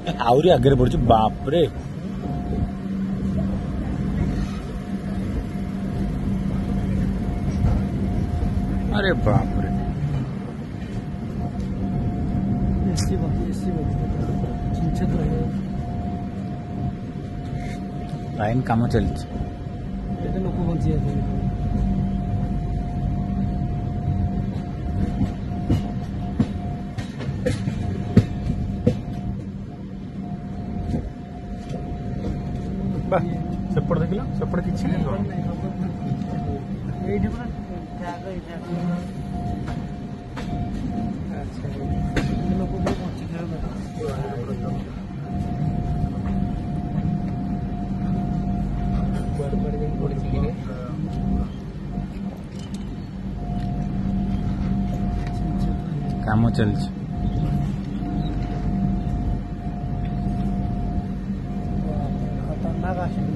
आहरी आगे पड़छ बाप रे अरे बाप रे लाइन काम चलছে लोक बंची सेपट देख सेपट किसी काम चलছে खतरनाक आशिल्लें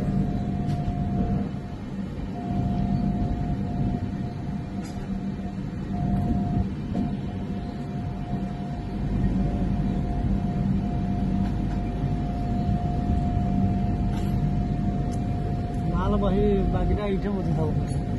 मालबाही बागीटा इथे होती